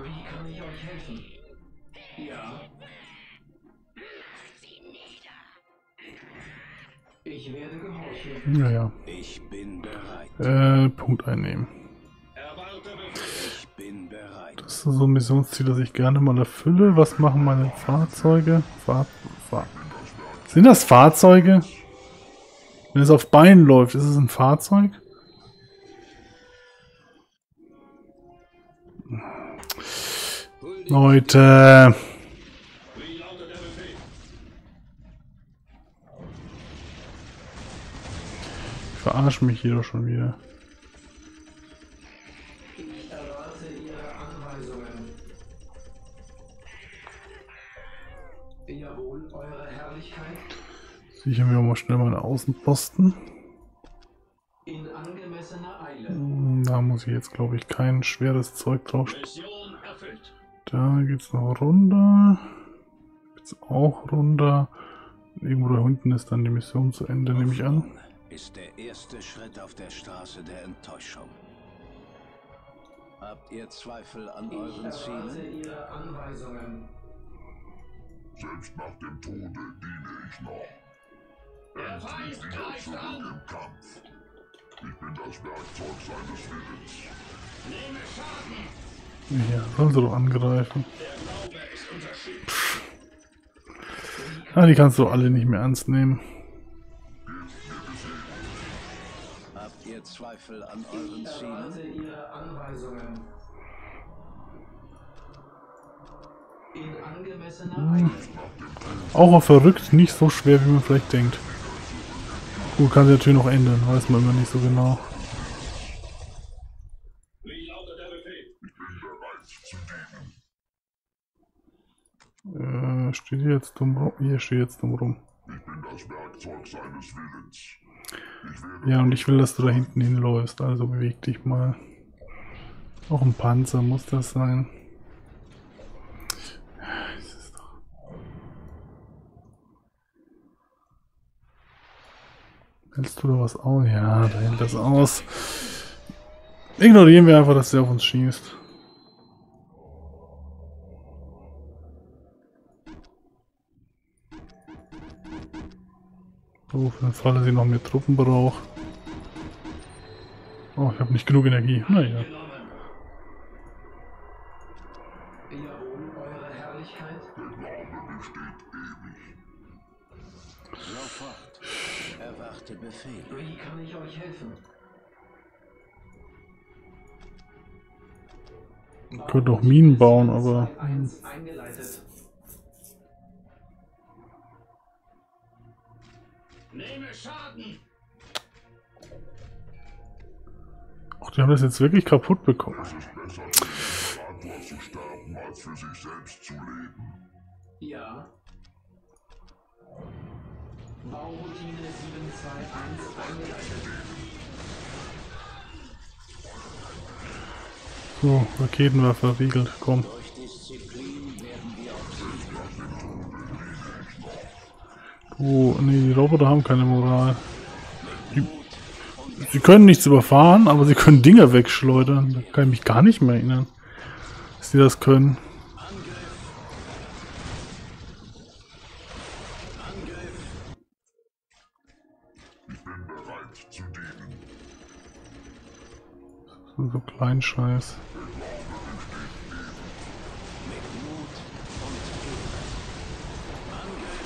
Wie kann ich euch helfen? Ja. Ich werde gehorchen. Naja. Ich bin bereit. Punkt einnehmen. Ich bin bereit. Das ist so ein Missionsziel, das ich gerne mal erfülle. Was machen meine Fahrzeuge? Sind das Fahrzeuge? Wenn es auf Beinen läuft, ist es ein Fahrzeug? Leute. Ich verarsche mich hier doch schon wieder. Ich erwarte Ihre Anweisungen. Jawohl, Eure Herrlichkeit. Sichern wir mal schnell meine Außenposten. In angemessener Eile. Da muss ich jetzt, glaube ich, kein schweres Zeug drauf. Mission erfüllt. Da geht's noch runter. Geht's auch runter. Irgendwo da hinten ist dann die Mission zu Ende, nehme ich an. Ist der erste Schritt auf der Straße der Enttäuschung. Habt ihr Zweifel an Ich euren erwarte Zielen? Ihre Anweisungen. Selbst nach dem Tode diene ich noch. Endlich wieder zurück im Kampf. Ich bin das Werkzeug seines Willens. Ja, sollen sie doch angreifen. Ah, die kannst du alle nicht mehr ernst nehmen. Habt ihr Zweifel an euren Ich Zielen? erwarte Ihre Anweisungen. In angemessener Eile. Auch auf verrückt nicht so schwer, wie man vielleicht denkt. Gut, kann sich natürlich noch ändern, weiß man immer nicht so genau. Wie lautet der Befehl? Ich bin bereit zu dienen. Steht hier jetzt dumm rum? Hier steht jetzt dumm rum. Ich bin das Werkzeug seines Willens. Ich werde Ja, und ich will, dass du da hinten hinläufst, also beweg dich mal. Auch ein Panzer muss das sein. Das ist doch... Hältst du da was aus? Ja, da hält das aus. Ignorieren wir einfach, dass der auf uns schießt. So, für den Fall, dass ich noch mehr Truppen brauche. Oh, ich habe nicht genug Energie. Naja. Jawohl, Eure Herrlichkeit. der Glaube besteht ewig. Sofort. Erwarte Befehl. Wie kann ich euch helfen? Ich könnte auch Minen bauen, aber... 2-1 eingeleitet. Nehme Schaden! Ach, die haben das jetzt wirklich kaputt bekommen. Es ist besser, für den Imperator zu sterben, als für sich selbst zu leben. Ja. Bauroutine 721 eingeleitet. So, Raketenwerfer verriegelt, komm. Durch Disziplin werden wir auf Sieg Du, nee, die Roboter haben keine Moral. Sie können nichts überfahren, aber sie können Dinger wegschleudern. Da kann ich mich gar nicht mehr erinnern, dass sie das können. Ich bin bereit zu dienen. So Kleinscheiß. mit Mut und Ehre. Angriff!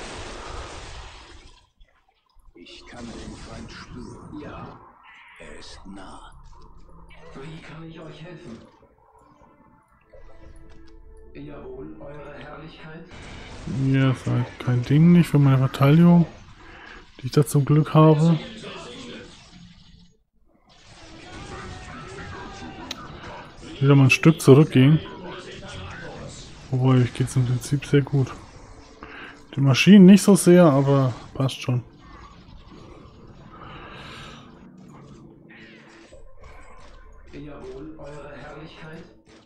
Ich kann den Feind spüren. Ja. Er ist nah. Wie kann ich euch helfen? Jawohl, Eure Herrlichkeit. Ja, ist halt kein Ding nicht für meine Verteidigung, die ich da zum Glück habe. Wieder mal ein Stück zurückgehen. Wobei, ich geht's im Prinzip sehr gut. Die Maschinen nicht so sehr, aber passt schon. Jawohl, Eure Herrlichkeit.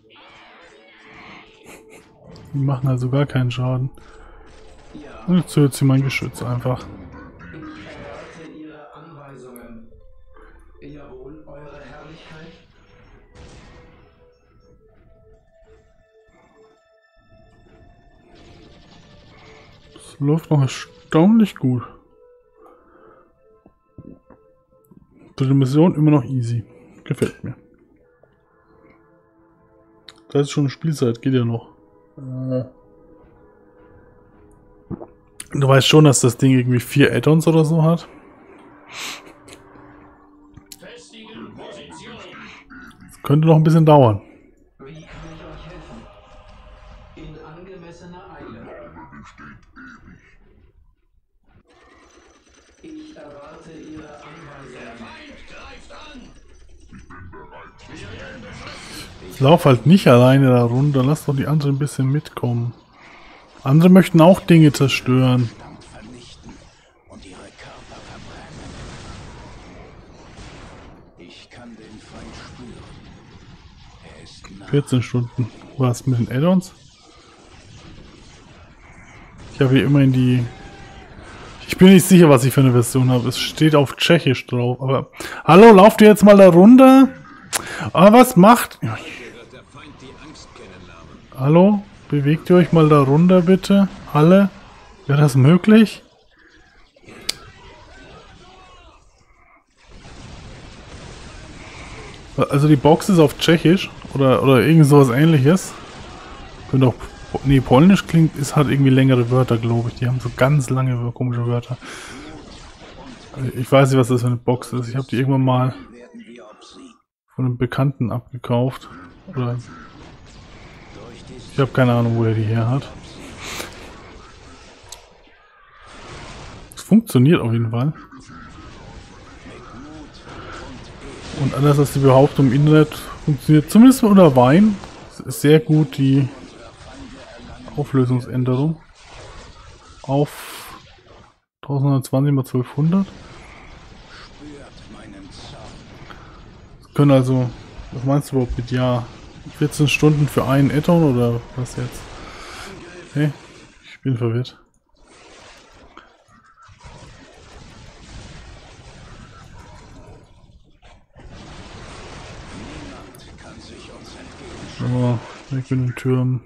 Die machen also gar keinen Schaden. Ja. Und jetzt hört sie mein Geschütz einfach. Ich erwarte Ihre Anweisungen. Jawohl, Eure Herrlichkeit. Läuft noch erstaunlich gut. Dritte Mission immer noch easy. Gefällt mir. Das ist schon Spielzeit, geht ja noch. Du weißt schon, dass das Ding irgendwie 4 Add-ons oder so hat. Das könnte noch ein bisschen dauern. Wie kann ich euch helfen? In angemessener Eile. Ich erwarte Ihre Anweisung. Ich laufe halt nicht alleine da runter. Lass doch die anderen ein bisschen mitkommen. Andere möchten auch Dinge zerstören. Stand vernichten und ihre Körper verbrennen. Ich kann den Feind spüren. Er ist nah. 14 Stunden. Was mit den Add-ons? Ich habe hier immerhin die... Ich bin nicht sicher, was ich für eine Version habe. Es steht auf Tschechisch drauf. Aber... Hallo, lauft ihr jetzt mal da runter? Aber was macht... Hallo? Bewegt ihr euch mal da runter, bitte? Alle? Wäre das möglich? Also die Box ist auf Tschechisch. Oder irgend sowas ähnliches. Könnte auch... Nee, Polnisch klingt, ist halt irgendwie längere Wörter, glaube ich. Die haben so ganz lange, komische Wörter. Ich weiß nicht, was das für eine Box ist. Ich habe die irgendwann mal von einem Bekannten abgekauft. Oder... Ich habe keine Ahnung, wo er die her hat. Es funktioniert auf jeden Fall. Und anders als die Behauptung im Internet funktioniert zumindest unter Wein sehr gut die Auflösungsänderung auf 1120 x 1200. Das können also, was meinst du überhaupt mit ja? 14 Stunden für einen Add-on oder was jetzt? Okay, ich bin verwirrt. So, weg mit den Türmen.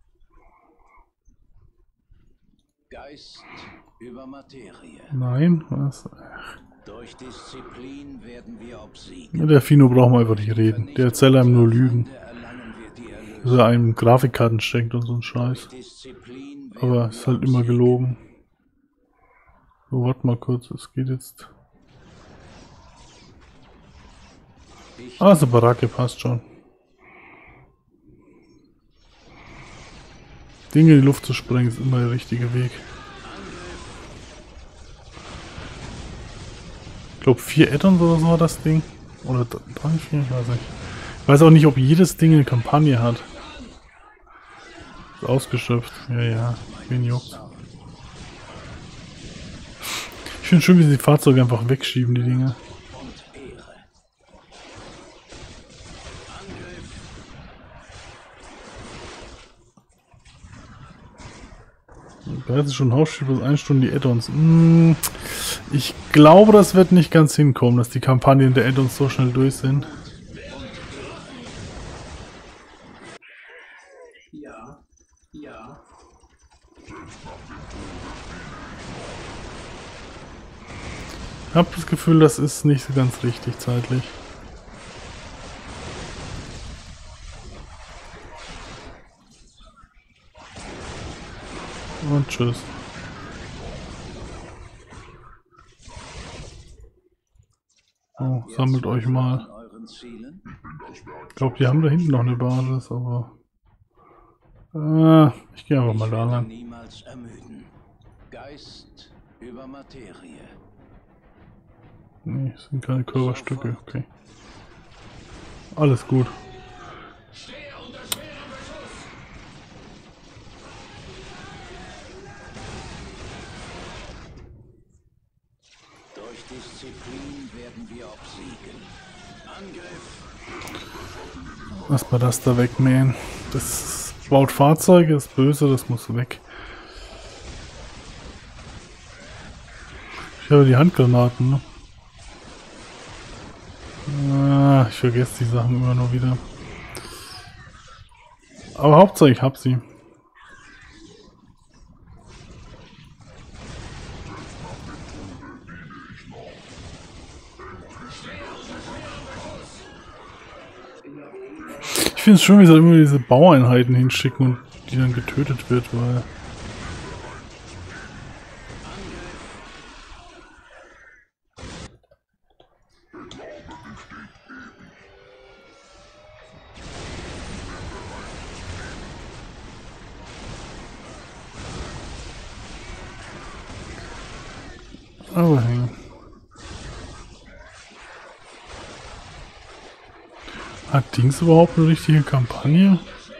Geist über Materie. Nein, was? Durch Disziplin werden wir obsiegen. Mit der Fino brauchen wir einfach nicht reden. Der erzählt einem nur Lügen. Dass er einem Grafikkarten steckt und so ein Scheiß. Aber ist halt immer gelogen. So, warte mal kurz, es geht jetzt. Also Baracke passt schon. Dinge in die Luft zu sprengen ist immer der richtige Weg. Ich glaube 4 Add-ons oder so war das Ding. Oder 3, 4, ich weiß nicht. Ich weiß auch nicht, ob jedes Ding eine Kampagne hat. Ist ausgeschöpft. Ja, wen juckt. Ich finde schön, wie sie die Fahrzeuge einfach wegschieben, die Dinge. Da ist schon Hausspiel plus 1 Stunde die Add-ons. Ich glaube, das wird nicht ganz hinkommen, dass die Kampagnen der Add-ons so schnell durch sind. Ja, ja. Ich habe das Gefühl, das ist nicht so ganz richtig zeitlich. Und tschüss. Oh, sammelt euch mal. Ich glaube, die haben da hinten noch eine Basis, aber... ich gehe einfach mal da lang. Niemals ermüden. Geist über Materie. Nee, es sind keine Körperstücke, okay. Alles gut. Durch Disziplin werden wir obsiegen. Angriff! Lass mal das da wegmähen. Das baut Fahrzeuge, ist böse, das muss weg. Ich habe die Handgranaten, ne? Ich vergesse die Sachen immer nur wieder. Aber Hauptsache ich hab sie. Ich finde es schön, wie sie immer diese Baueinheiten hinschicken und die dann getötet wird, weil... Aber hey. Hat Dings überhaupt eine richtige Kampagne?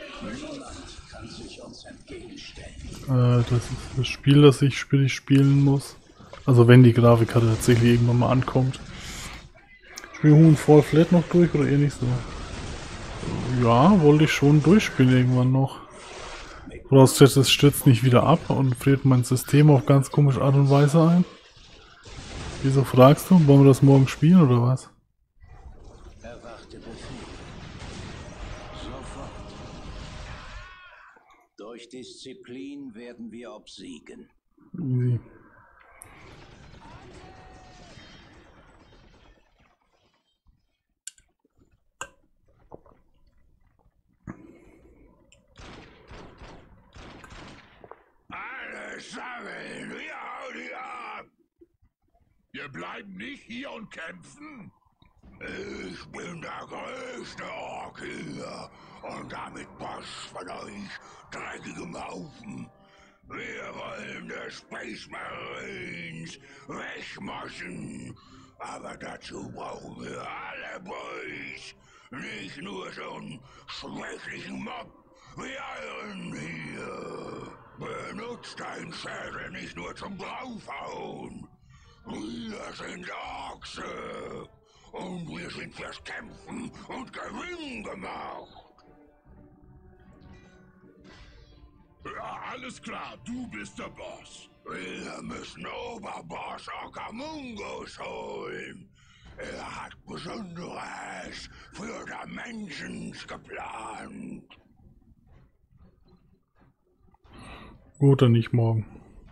Das ist das Spiel, das ich spielen muss. Also wenn die Grafikkarte tatsächlich irgendwann mal ankommt. Spiel Huhn Fall Flat noch durch oder eher nicht so? Ja, wollte ich schon durchspielen irgendwann noch. Vorausgesetzt, es stürzt nicht wieder ab und friert mein System auf ganz komische Art und Weise ein. Wieso fragst du? Wollen wir das morgen spielen oder was? Erwarte Befehl. Sofort. Durch Disziplin werden wir obsiegen. Easy. Alle sammeln, wir hauen die ab! Wir bleiben nicht hier und kämpfen? Ich bin der größte Ork hier und damit Boss von euch dreckigem Haufen. Wir wollen die Space Marines wegmoschen. Aber dazu brauchen wir alle Boys. Nicht nur so einen schwächlichen Mob wie euren hier. Benutzt deinen Schädel nicht nur zum Draufhauen. Wir sind Orkse. Und wir sind fürs Kämpfen und Gewinnen gemacht. Ja, alles klar, du bist der Boss. Wir müssen Oberboss Okamungus holen. Er hat Besonderes für die Menschen geplant. Gut, dann nicht morgen.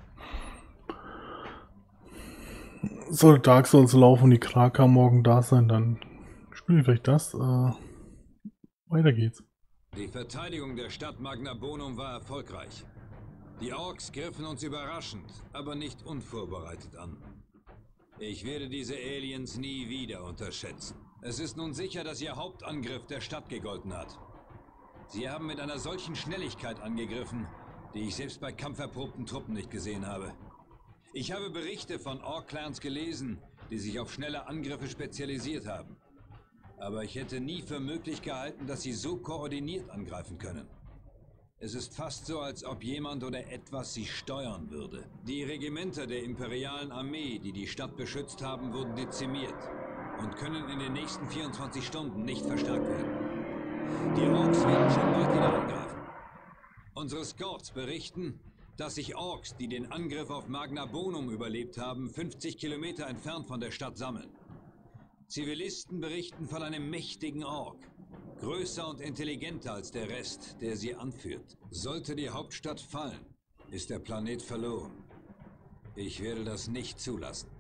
Soll Dark Souls laufen und die Kraka morgen da sein, dann spiele ich vielleicht das. Weiter geht's. Die Verteidigung der Stadt Magna Bonum war erfolgreich. Die Orks griffen uns überraschend, aber nicht unvorbereitet an. Ich werde diese Aliens nie wieder unterschätzen. Es ist nun sicher, dass ihr Hauptangriff der Stadt gegolten hat. Sie haben mit einer solchen Schnelligkeit angegriffen, die ich selbst bei kampferprobten Truppen nicht gesehen habe. Ich habe Berichte von Ork-Clans gelesen, die sich auf schnelle Angriffe spezialisiert haben. Aber ich hätte nie für möglich gehalten, dass sie so koordiniert angreifen können. Es ist fast so, als ob jemand oder etwas sie steuern würde. Die Regimenter der imperialen Armee, die die Stadt beschützt haben, wurden dezimiert und können in den nächsten 24 Stunden nicht verstärkt werden. Die Orks werden schon bald wieder angreifen. Unsere Scouts berichten, dass sich Orks, die den Angriff auf Magna Bonum überlebt haben, 50 Kilometer entfernt von der Stadt sammeln. Zivilisten berichten von einem mächtigen Ork, größer und intelligenter als der Rest, der sie anführt. Sollte die Hauptstadt fallen, ist der Planet verloren. Ich werde das nicht zulassen.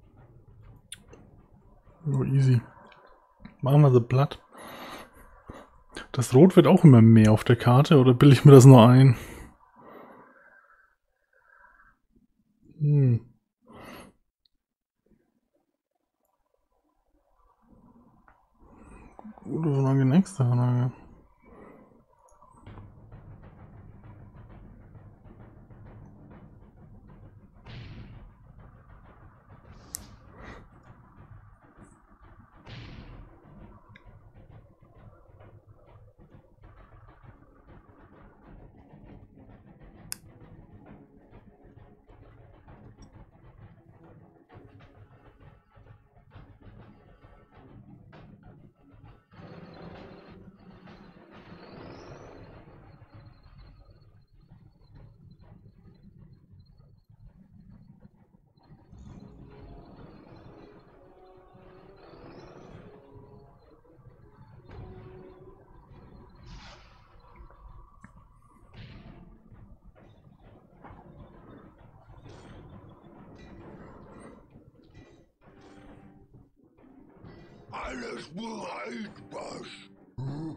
Oh, easy. Machen wir das Blatt. Das Rot wird auch immer mehr auf der Karte, oder bilde ich mir das nur ein? Gute Frage, nächste Frage. Alles bereit, Boss.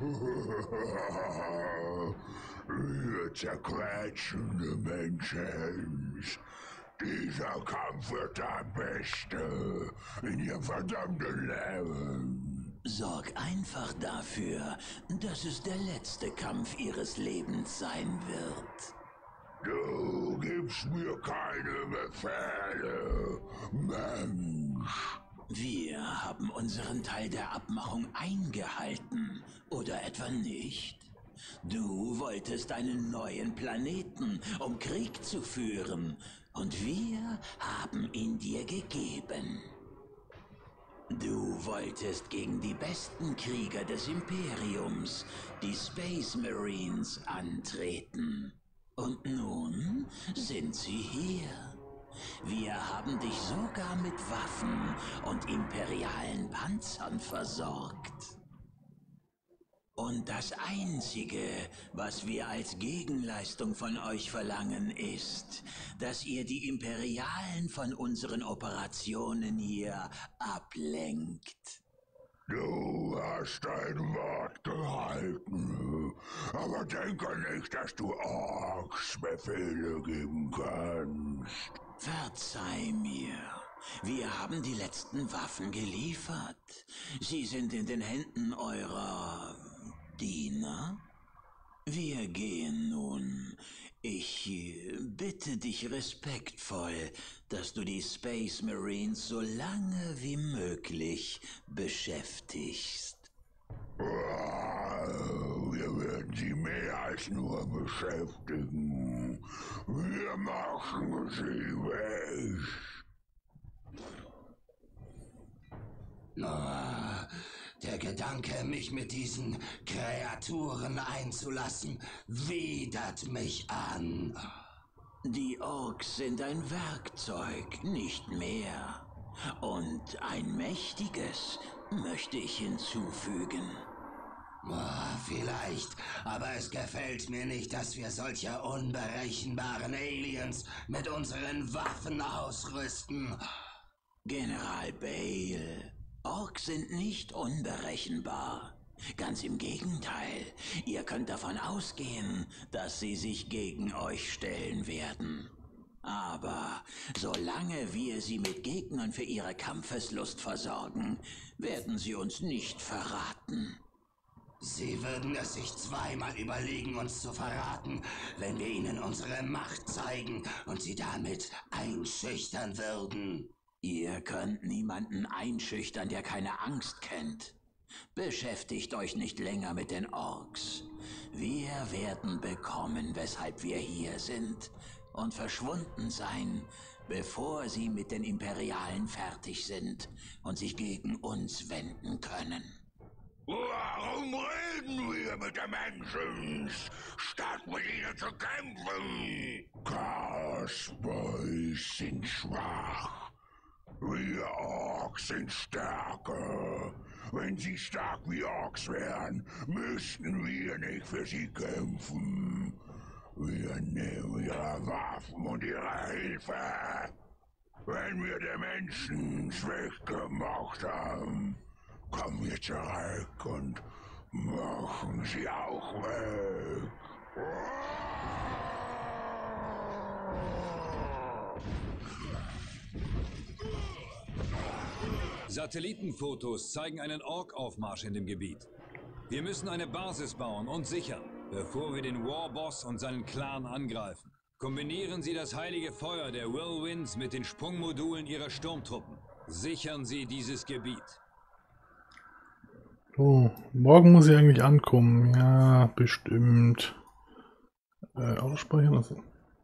Ihr zerquetschende Menschen. Dieser Kampf wird der beste in ihrem verdammten Leben. Sorg einfach dafür, dass es der letzte Kampf ihres Lebens sein wird. Du gibst mir keine Befehle, Mensch. Wir haben unseren Teil der Abmachung eingehalten, oder etwa nicht? Du wolltest einen neuen Planeten, um Krieg zu führen, und wir haben ihn dir gegeben. Du wolltest gegen die besten Krieger des Imperiums, die Space Marines, antreten. Und nun sind sie hier. Wir haben dich sogar mit Waffen und imperialen Panzern versorgt. Und das Einzige, was wir als Gegenleistung von euch verlangen, ist, dass ihr die Imperialen von unseren Operationen hier ablenkt. Du hast dein Wort gehalten, aber denke nicht, dass du Orks Befehle geben kannst. Verzeih mir. Wir haben die letzten Waffen geliefert. Sie sind in den Händen eurer Diener. Wir gehen nun. Ich bitte dich respektvoll, dass du die Space Marines so lange wie möglich beschäftigst. Wir werden sie mehr als nur beschäftigen. Wir machen sie weg. Der Gedanke, mich mit diesen Kreaturen einzulassen, widert mich an. Die Orks sind ein Werkzeug, nicht mehr. Und ein mächtiges, möchte ich hinzufügen. Vielleicht, aber es gefällt mir nicht, dass wir solche unberechenbaren Aliens mit unseren Waffen ausrüsten. General Bale, Orks sind nicht unberechenbar. Ganz im Gegenteil, ihr könnt davon ausgehen, dass sie sich gegen euch stellen werden. Aber solange wir sie mit Gegnern für ihre Kampfeslust versorgen, werden sie uns nicht verraten. Sie würden es sich zweimal überlegen, uns zu verraten, wenn wir ihnen unsere Macht zeigen und sie damit einschüchtern würden. Ihr könnt niemanden einschüchtern, der keine Angst kennt. Beschäftigt euch nicht länger mit den Orks. Wir werden bekommen, weshalb wir hier sind, und verschwunden sein, bevor sie mit den Imperialen fertig sind und sich gegen uns wenden können. Warum reden wir mit den Menschen, statt mit ihnen zu kämpfen? Cowboys sind schwach. Wir Orks sind stärker. Wenn sie stark wie Orks wären, müssten wir nicht für sie kämpfen. Wir nehmen ihre Waffen und ihre Hilfe. Wenn wir die Menschen weggemacht haben, kommen wir zurück und machen sie auch weg. Satellitenfotos zeigen einen Ork-Aufmarsch in dem Gebiet. Wir müssen eine Basis bauen und sichern, bevor wir den Warboss und seinen Clan angreifen. Kombinieren Sie das heilige Feuer der Whirlwinds mit den Sprungmodulen Ihrer Sturmtruppen. Sichern Sie dieses Gebiet. So, morgen muss ich eigentlich ankommen. Ja, bestimmt. Ausspeichern lassen.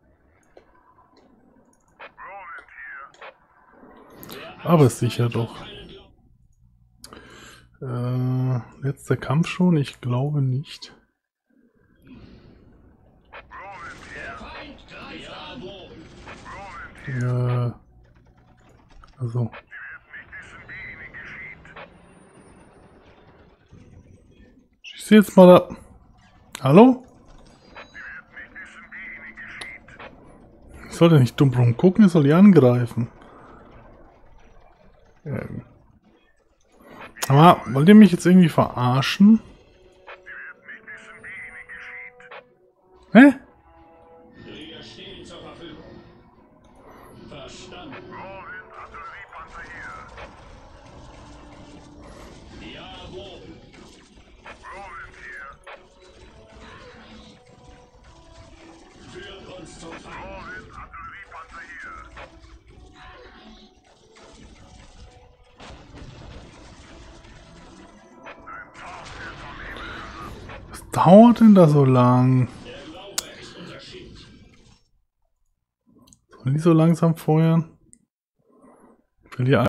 Aber sicher doch. Letzter Kampf schon? Ich glaube nicht. Ja. Also. Schieß jetzt mal da. Hallo? Ich soll ja nicht dumm rumgucken, ich soll die angreifen. Aber wollt ihr mich jetzt irgendwie verarschen? Hä? Wir stehen zur Verfügung. Verstanden. Jawohl. Führt uns zum Feind. Was dauert denn da so lang? Der Glaube ist unser Schild. Soll die so langsam feuern? Ich verliere